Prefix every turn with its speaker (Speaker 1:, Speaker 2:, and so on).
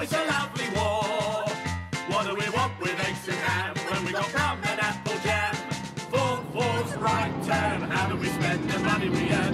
Speaker 1: it's a lovely war. What do we want with eggs and ham when we got rum and apple jam? Fourth, right turn, how do we spend the money we earn?